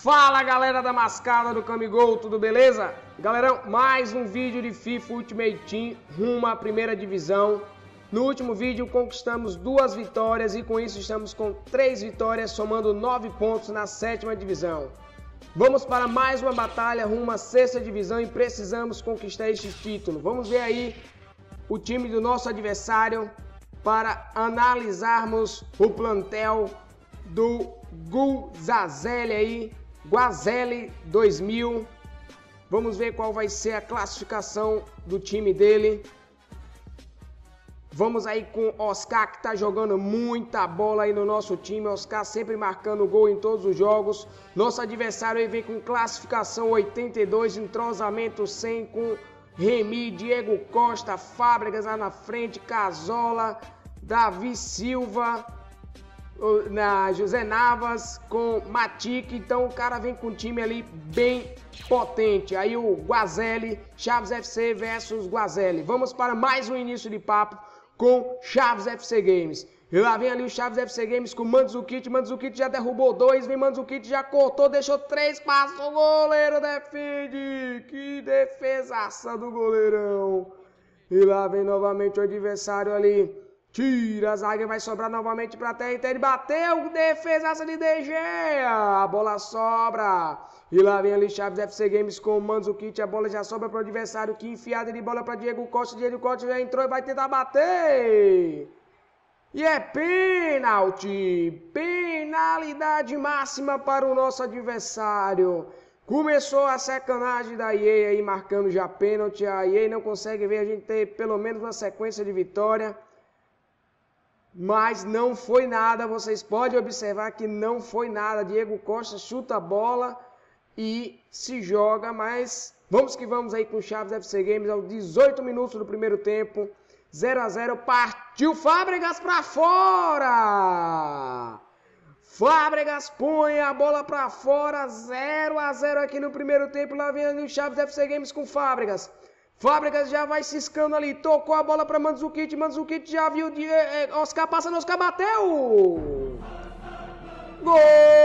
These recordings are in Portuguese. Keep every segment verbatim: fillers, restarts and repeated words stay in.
Fala galera da mascada do Camigol, tudo beleza? Galerão, mais um vídeo de FIFA Ultimate Team rumo à primeira divisão. No último vídeo conquistamos duas vitórias e com isso estamos com três vitórias, somando nove pontos na sétima divisão. Vamos para mais uma batalha rumo à sexta divisão e precisamos conquistar este título. Vamos ver aí o time do nosso adversário para analisarmos o plantel do Guazelli aí, Guazelli dois mil. Vamos ver qual vai ser a classificação do time dele. Vamos aí com Oscar, que tá jogando muita bola aí no nosso time. Oscar sempre marcando gol em todos os jogos. Nosso adversário aí vem com classificação oitenta e dois, entrosamento cem, com Remy, Diego Costa, Fábricas lá na frente, Casola, Davi Silva, na José Navas com Matic. Então o cara vem com um time ali bem potente. Aí o Guazelli, Chaves F C versus Guazelli. Vamos para mais um início de papo com Chaves F C Games. E lá vem ali o Chaves F C Games com Mandzukic. Mandzukic já derrubou dois, vem Mandzukic, já cortou, deixou três passos, o goleiro defende. Que defesaça do goleirão. E lá vem novamente o adversário ali. Tira a zaga, vai sobrar novamente para a terra. Ele bateu, defesaça de De Gea. A bola sobra. E lá vem ali Chaves F C Games com o Mandzukic. A bola já sobra para o adversário. Que enfiada de bola para Diego Costa. Diego Costa já entrou e vai tentar bater. E é pênalti. Penalidade máxima para o nosso adversário. Começou a sacanagem da E A aí, marcando já pênalti. A E A não consegue ver a gente ter pelo menos uma sequência de vitória. Mas não foi nada, vocês podem observar que não foi nada. Diego Costa chuta a bola e se joga, mas vamos que vamos aí com o Chaves F C Games aos dezoito minutos do primeiro tempo. zero a zero, partiu Fábricas para fora! Fábricas põe a bola para fora, zero a zero aqui no primeiro tempo. Lá vem ali o Chaves F C Games com Fábricas. Fábricas já vai ciscando ali, tocou a bola para Mandzukic, Mandzukic já viu, de, é, Oscar passando, Oscar bateu! Gol!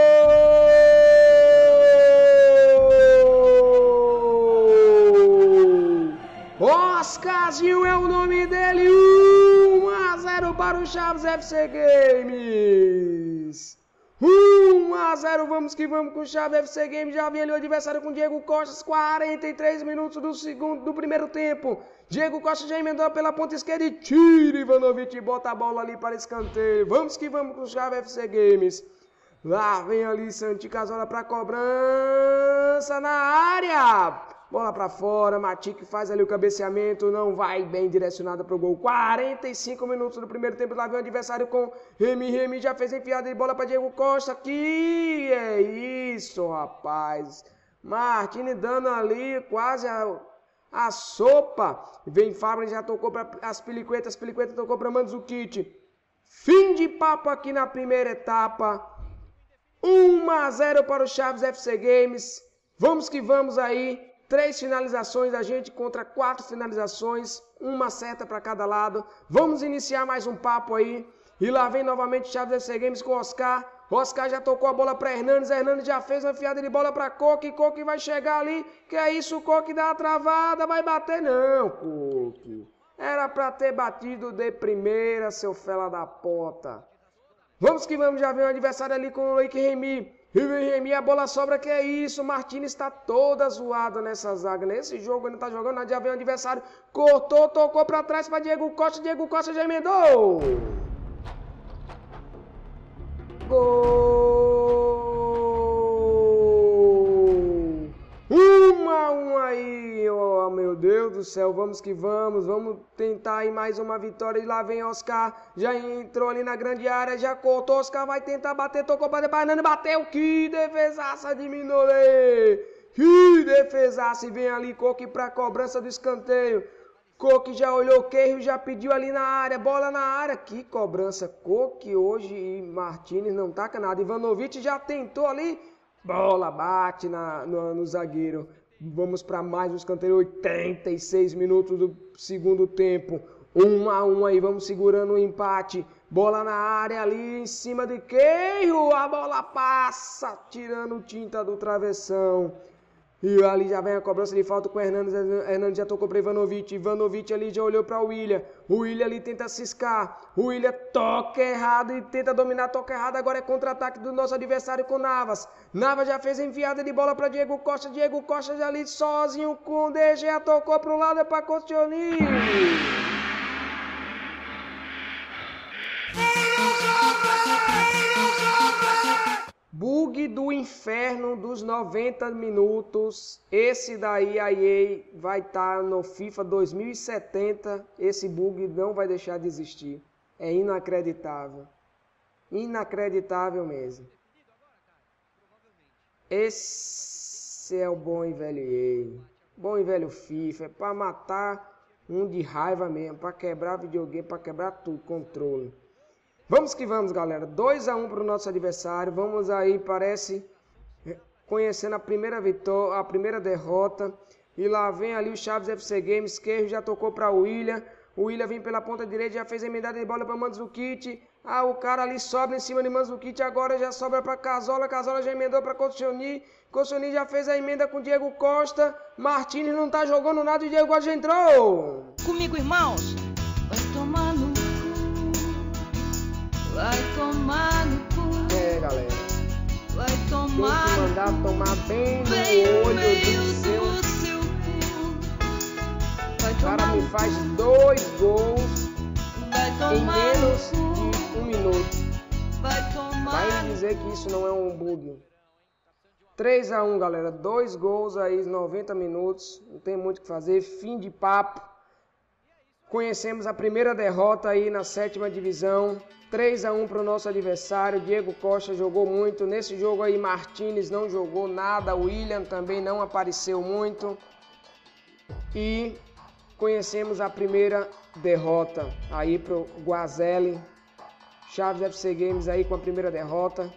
Oscarzinho é o nome dele, um a zero para o Chaves F C Games! um a zero, vamos que vamos com o Chaves F C Games. Já vem ali o adversário com Diego Costa, quarenta e três minutos do segundo do primeiro tempo. Diego Costa já emendou pela ponta esquerda e tira Ivanovic e bota a bola ali para escanteio. Vamos que vamos com o Chaves F C Games. Lá vem ali Santi Casola para cobrança na área. Bola para fora, Matic faz ali o cabeceamento, não vai bem direcionada para o gol. quarenta e cinco minutos do primeiro tempo, lá vem o adversário com Remy, Remy já fez enfiada de bola para Diego Costa. Que é isso, rapaz. Martini dando ali quase a, a sopa. Vem Fábio, já tocou para as Piliquetas, Piliqueta tocou para Mandzukic. Fim de papo aqui na primeira etapa. um a zero para o Chaves F C Games. Vamos que vamos aí. Três finalizações da gente contra quatro finalizações, uma certa para cada lado. Vamos iniciar mais um papo aí. E lá vem novamente Chaves F C Games com Oscar. Oscar já tocou a bola para Hernandes. Hernandes já fez uma enfiada de bola para Coque. Coque vai chegar ali. Que é isso, Coque dá a travada. Vai bater não, Coque. Era para ter batido de primeira, seu fela da pota. Vamos que vamos, já vem o adversário ali com o Leque Remy. E vem Remy, a bola sobra, que é isso, Martins está toda zoada nessa zaga, nesse jogo ele está jogando, já vem o adversário, cortou, tocou para trás para Diego Costa, Diego Costa já emendou. Gol! um a um aí, oh meu Deus do céu, vamos que vamos, vamos tentar aí mais uma vitória. E lá vem Oscar, já entrou ali na grande área, já cortou, Oscar vai tentar bater, tocou para Hernandes, bateu, que defesaça de Minolé, que defesaça, e vem ali Coque para cobrança do escanteio. Coque já olhou, Queiro já pediu ali na área, bola na área, que cobrança. Coque hoje e Martins não taca nada. Ivanovic já tentou ali, bola bate na, no, no zagueiro. Vamos para mais um escanteio, oitenta e seis minutos do segundo tempo. Um a um aí, vamos segurando o empate. Bola na área ali, em cima de Keio. A bola passa, tirando tinta do travessão. E ali já vem a cobrança de falta com o Hernandes. Hernandes já tocou para Ivanovic. Ivanovic ali já olhou para o William. O William ali tenta ciscar. O William toca errado e tenta dominar, toca errado. Agora é contra-ataque do nosso adversário com Navas. Navas já fez a enfiada de bola para Diego Costa. Diego Costa já ali sozinho com o D G. Tocou para o lado, é para Koscielny. Bug do inferno dos noventa minutos. Esse daí a E A vai estar no FIFA dois mil e setenta. Esse bug não vai deixar de existir. É inacreditável. Inacreditável mesmo. Esse é o bom e velho E A. Bom e velho FIFA. É para matar um de raiva mesmo. Para quebrar videogame, para quebrar tudo, controle. Vamos que vamos, galera. dois a um para o nosso adversário. Vamos aí, parece, conhecendo a primeira vitória, a primeira derrota. E lá vem ali o Chaves F C Games. Esquerdo já tocou para o William. O William vem pela ponta direita, já fez a emendada de bola para Mandzukic. Ah, o cara ali sobra em cima de Mandzukic. Agora já sobra para Cazorla. Cazorla já emendou para Koscielny. Koscielny já fez a emenda com Diego Costa. Martínez não tá jogando nada e Diego Costa já entrou. Comigo, irmãos. Vai tomar no Vai tomar no cu. É, galera. Vai tomar. Tem que mandar tomar bem no bem olho meio do seu. do seu cu. Vai O cara tomar me no faz cu. dois gols Vai em tomar menos no cu. de um minuto. Vai tomar. Vai me dizer que isso não é um bug. três a um, galera. Dois gols aí, noventa minutos. Não tem muito o que fazer. Fim de papo. Conhecemos a primeira derrota aí na sétima divisão. três a um para o nosso adversário. Diego Costa jogou muito. Nesse jogo aí, Martínez não jogou nada. O William também não apareceu muito. E conhecemos a primeira derrota aí para o Guazelli. Chaves F C Games aí com a primeira derrota.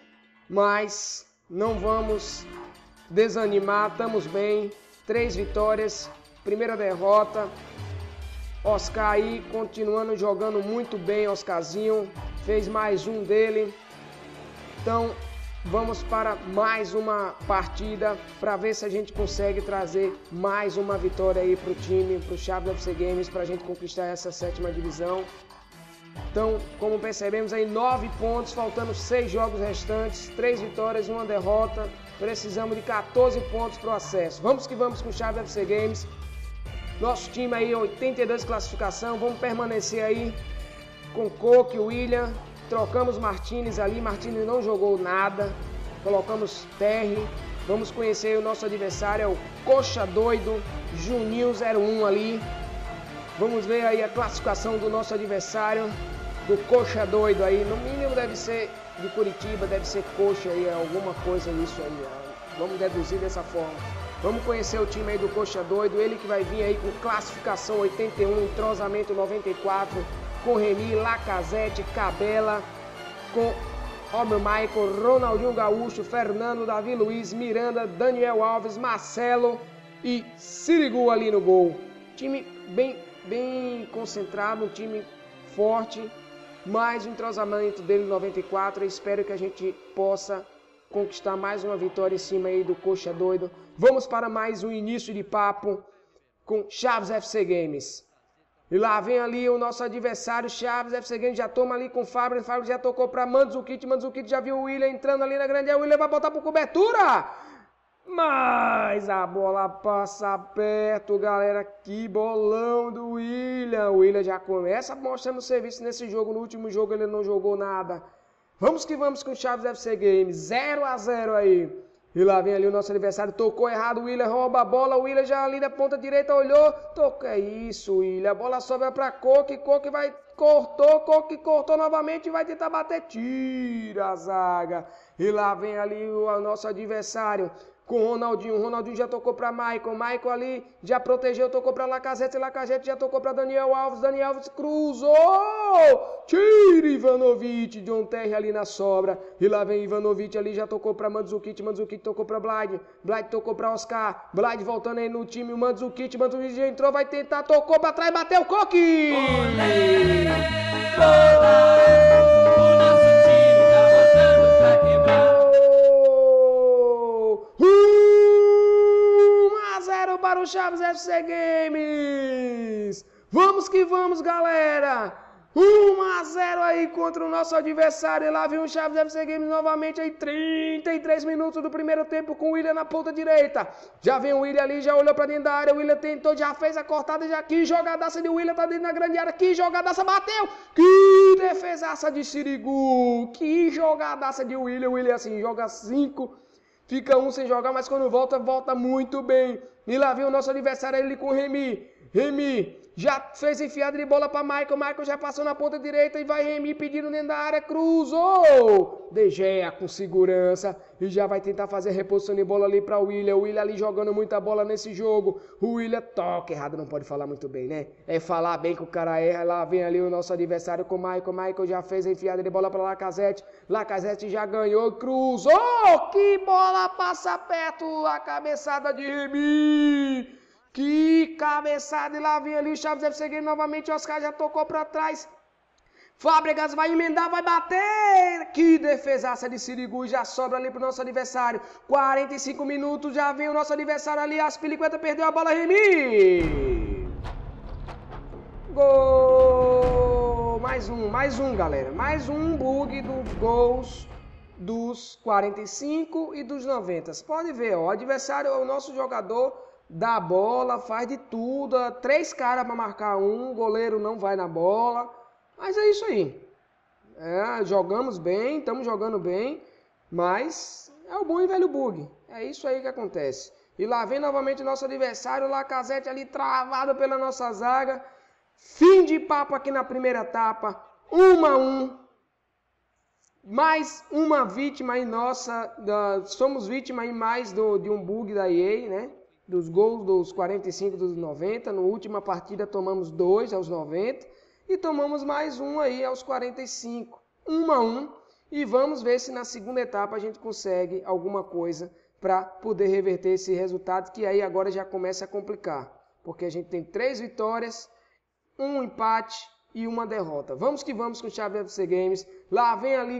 Mas não vamos desanimar. Estamos bem. Três vitórias. Primeira derrota. Oscar aí continuando jogando muito bem, Oscarzinho, fez mais um dele. Então vamos para mais uma partida para ver se a gente consegue trazer mais uma vitória aí para o time, para o Chaves F C Games, para a gente conquistar essa sétima divisão. Então, como percebemos aí, nove pontos, faltando seis jogos restantes, três vitórias e uma derrota. Precisamos de quatorze pontos para o acesso. Vamos que vamos com o Chaves F C Games. Nosso time aí, oitenta e dois classificação, vamos permanecer aí com Coque, William, trocamos Martínez ali, Martínez não jogou nada, colocamos Terry, vamos conhecer o nosso adversário, é o Coxa Doido, Juninho zero um ali, vamos ver aí a classificação do nosso adversário, do Coxa Doido aí, no mínimo deve ser de Curitiba, deve ser Coxa aí, alguma coisa isso aí, vamos deduzir dessa forma. Vamos conhecer o time aí do Coxa Doido, ele que vai vir aí com classificação oitenta e um, entrosamento noventa e quatro, com Remy, Lacazette, Cabela, com Robert Michael, Ronaldinho Gaúcho, Fernando, Davi Luiz, Miranda, Daniel Alves, Marcelo e Sirigu ali no gol. Time bem, bem concentrado, um time forte, mais o entrosamento dele noventa e quatro, eu espero que a gente possa conquistar mais uma vitória em cima aí do Coxa Doido. Vamos para mais um início de papo com Chaves F C Games. E lá vem ali o nosso adversário, Chaves F C Games, já toma ali com o Fábio, Fábio já tocou para Mandzukic, Mandzukic já viu o William entrando ali na grande, o William vai botar por cobertura, mas a bola passa perto, galera, que bolão do William, o William já começa mostrando serviço nesse jogo, no último jogo ele não jogou nada. Vamos que vamos com o Chaves F C Games, zero a zero aí. E lá vem ali o nosso adversário, tocou errado, o William rouba a bola, o William já ali na ponta direita olhou, toca, é isso, William, a bola sobra para Coque, Coque vai, cortou, Coque cortou novamente e vai tentar bater, tira a zaga. E lá vem ali o, o nosso adversário, com o Ronaldinho. O Ronaldinho já tocou para Michael. Michael ali já protegeu, tocou para Lacazette. Lacazette já tocou para Daniel Alves. Daniel Alves cruzou. Tira Ivanovic. John Terry ali na sobra. E lá vem Ivanovic ali, já tocou para Mandzukic. Mandzukic tocou para Blyde. Blyde tocou para Oscar. Blyde voltando aí no time. O Mandzukic. Mandzukic já entrou, vai tentar, tocou para trás, bateu o Coque. Olê, o nosso time tá botando pra quebrar. um a zero para o Chaves F C Games. Vamos que vamos, galera. um a zero aí contra o nosso adversário. E lá vem o Chaves F C Games novamente aí. trinta e três minutos do primeiro tempo com o William na ponta direita. Já vem o William ali, já olhou pra dentro da área. O William tentou, já fez a cortada. Já que jogadaça de William, tá dentro da grande área. Que jogadaça, bateu. Que defesaça de Sirigu. Que jogadaça de William. O William assim, joga cinco. Fica um sem jogar, mas quando volta, volta muito bem. E lá vem o nosso adversário ali com o Remy. Remy já fez enfiada de bola para Michael. Michael já passou na ponta direita e vai Remy pedindo dentro da área. Cruzou. De Gea com segurança. E já vai tentar fazer a reposição de bola ali para o William. O William ali jogando muita bola nesse jogo. O William toca errado, não pode falar muito bem, né? É falar bem que o cara erra. Lá vem ali o nosso adversário com o Michael. Michael já fez a enfiada de bola para Lacazette. Lacazette já ganhou. Cruzou. Que bola passa perto. A cabeçada de Remy. Que cabeçada, e lá vem ali o Chaves F C Games novamente, Oscar já tocou para trás. Fábregas vai emendar, vai bater. Que defesaça de Sirigu, já sobra ali pro nosso adversário. quarenta e cinco minutos, já vem o nosso adversário ali, Aspilicueta perdeu a bola, Remy. Gol! Mais um, mais um, galera. Mais um bug dos gols dos quarenta e cinco e dos noventa. Você pode ver, ó, o adversário, o nosso jogador dá a bola, faz de tudo, três caras para marcar um, o goleiro não vai na bola, mas é isso aí. É, jogamos bem, estamos jogando bem, mas é o bom e velho bug. É isso aí que acontece. E lá vem novamente o nosso adversário, o Lacazette ali travado pela nossa zaga. Fim de papo aqui na primeira etapa, um a um. Mais uma vítima aí nossa, da, somos vítima aí mais do, de um bug da E A, né? Dos gols dos quarenta e cinco dos noventa. Na última partida tomamos dois aos noventa e tomamos mais um aí aos quarenta e cinco. Um a um. E vamos ver se na segunda etapa a gente consegue alguma coisa para poder reverter esse resultado, que aí agora já começa a complicar. Porque a gente tem três vitórias, um empate e uma derrota. Vamos que vamos com o Chaves F C Games. Lá vem ali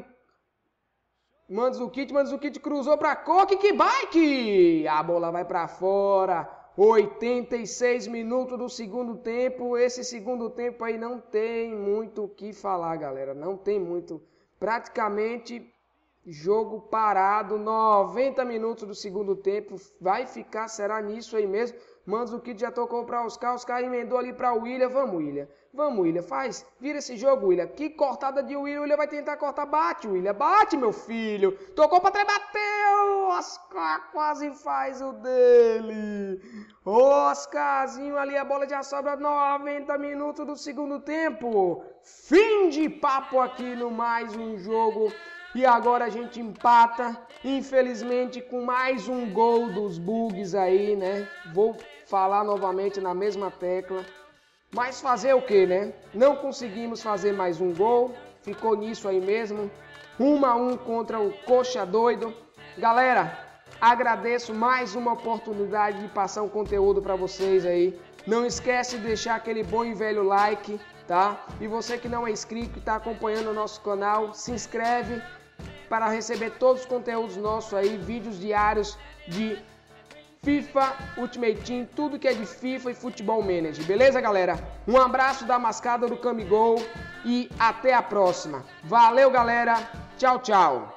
Mandzukic, Mandzukic cruzou para Coque, que bike! A bola vai para fora. oitenta e seis minutos do segundo tempo. Esse segundo tempo aí não tem muito o que falar, galera. Não tem muito. Praticamente jogo parado. noventa minutos do segundo tempo. Vai ficar, será nisso aí mesmo? Mandzukic já tocou para Oscar. Oscar emendou ali para o William. Vamos, William. Vamos, William. Faz. Vira esse jogo, William. Que cortada de William. William vai tentar cortar. Bate, William. Bate, meu filho. Tocou para trás. Bateu. Oscar quase faz o dele. Oscarzinho ali. A bola já sobra. noventa minutos do segundo tempo. Fim de papo aqui no mais um jogo. E agora a gente empata. Infelizmente com mais um gol dos bugs aí, né? Vou falar novamente na mesma tecla. Mas fazer o que, né? Não conseguimos fazer mais um gol. Ficou nisso aí mesmo. Um a um contra o Coxa Doido. Galera, agradeço mais uma oportunidade de passar um conteúdo para vocês aí. Não esquece de deixar aquele bom e velho like, tá? E você que não é inscrito e está acompanhando o nosso canal, se inscreve para receber todos os conteúdos nossos aí, vídeos diários de FIFA, Ultimate Team, tudo que é de FIFA e Futebol Manager, beleza, galera? Um abraço da mascada do Camigol e até a próxima. Valeu, galera. Tchau, tchau.